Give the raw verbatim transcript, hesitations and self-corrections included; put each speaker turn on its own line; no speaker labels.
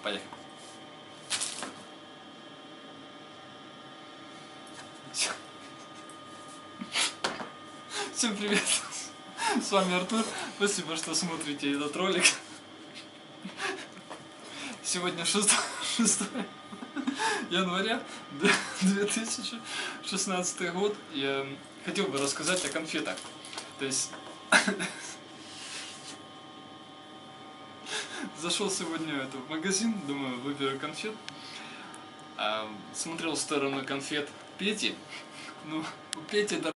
Поехали. Всем привет! С вами Артур. Спасибо, что смотрите этот ролик. Сегодня шестое января две тысячи шестнадцатый год. Я хотел бы рассказать о конфетах. То есть зашел сегодня это, в магазин, думаю, выберу конфет. А, смотрел в сторону конфет Пети. Ну, у Пети